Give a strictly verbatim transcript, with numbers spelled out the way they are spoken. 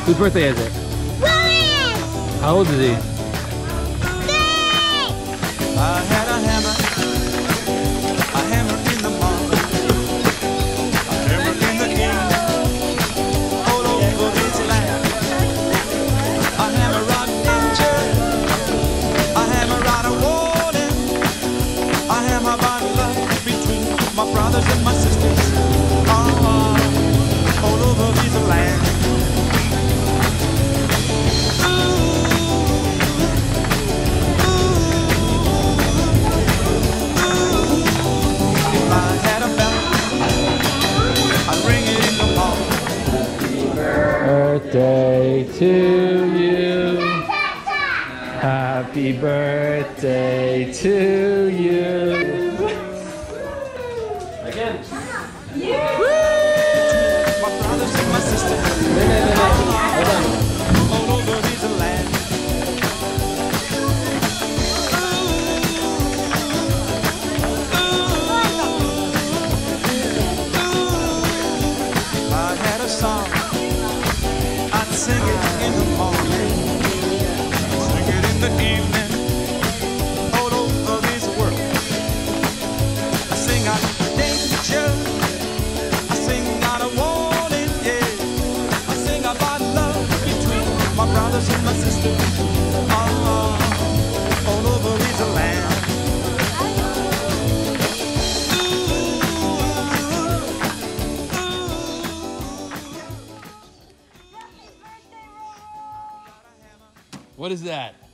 Whose birthday is it? Rowan! How old is he? Three! I had a hammer, a hammer in the morning, a hammer in the evening, all over this land. A hammer on danger, a hammer on a warning, a hammer on love between my brothers and my sisters, oh, all over this land. Birthday to you. Happy birthday to you. Again. My brothers and my sisters, all over this land. I had a song, I'd sing it in the morning, sing it in the evening, all over this world. I sing out danger, I sing out a warning, yeah. I sing about love between my brothers and my sisters, oh, all over this land. What is that?